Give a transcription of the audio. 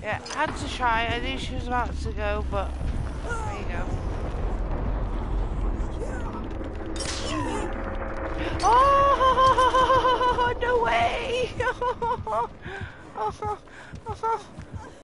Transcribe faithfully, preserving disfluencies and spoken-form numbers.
Yeah, I had to try. I knew she was about to go, but there you go. Oh, no way!